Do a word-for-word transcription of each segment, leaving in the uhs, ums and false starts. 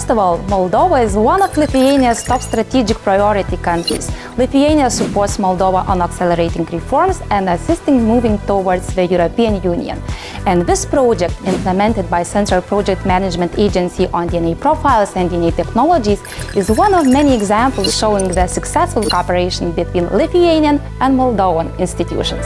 First of all, Moldova is one of Lithuania's top strategic priority countries. Lithuania supports Moldova on accelerating reforms and assisting moving towards the European Union. And this project, implemented by Central Project Management Agency on D N A profiles and D N A technologies, is one of many examples showing the successful cooperation between Lithuanian and Moldovan institutions.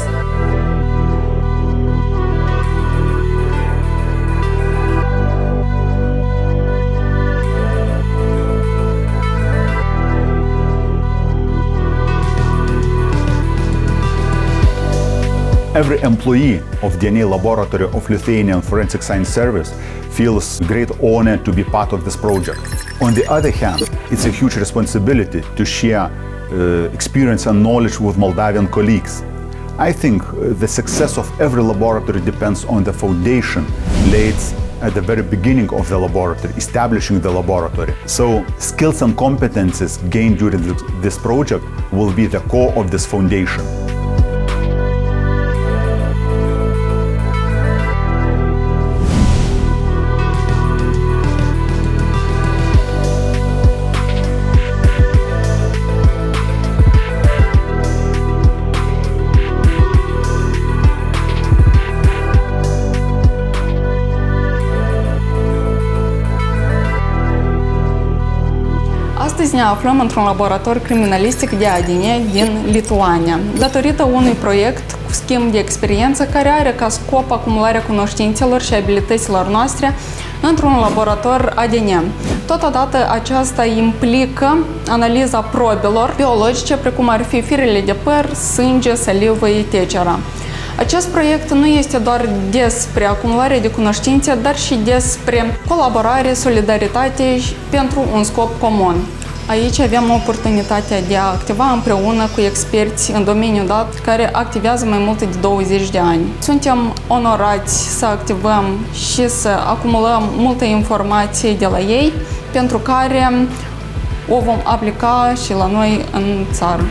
Every employee of D N A laboratory of Lithuanian Forensic Science Service feels great honor to be part of this project. On the other hand, it's a huge responsibility to share uh, experience and knowledge with Moldavian colleagues. I think the success of every laboratory depends on the foundation laid at the very beginning of the laboratory, establishing the laboratory. So skills and competences gained during this project will be the core of this foundation. Astăzi ne aflăm într-un laborator criminalistic de A D N din Lituania, datorită unui proiect cu schimb de experiență care are ca scop acumularea cunoștințelor și abilităților noastre într-un laborator A D N. Totodată, aceasta implică analiza probelor biologice, precum ar fi firele de păr, sânge, salivă, et cetera. Acest proiect nu este doar despre acumularea de cunoștințe, dar și despre colaborare, solidaritate pentru un scop comun. Aici avem oportunitatea de a activa împreună cu experți în domeniul dat care activează mai mult de douăzeci de ani. Suntem onorați să activăm și să acumulăm multe informații de la ei, pentru care o vom aplica și la noi în țară.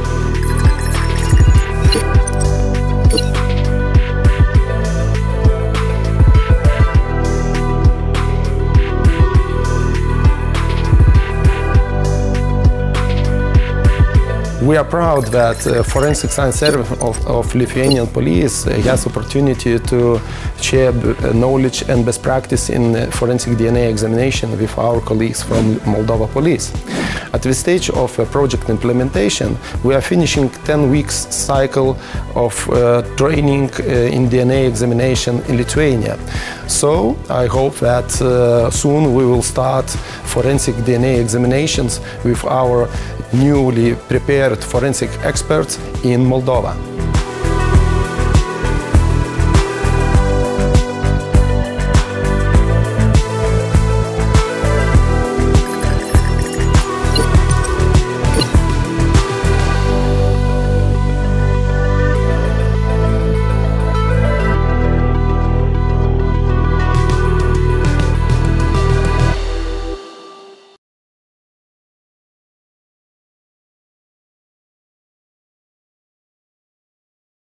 We are proud that uh, Forensic Science Service of, of Lithuanian Police uh, has opportunity to share knowledge and best practice in uh, forensic D N A examination with our colleagues from Moldova Police. At this stage of uh, project implementation, we are finishing ten weeks cycle of uh, training uh, in D N A examination in Lithuania. So I hope that uh, soon we will start forensic D N A examinations with our newly prepared forensic experts in Moldova.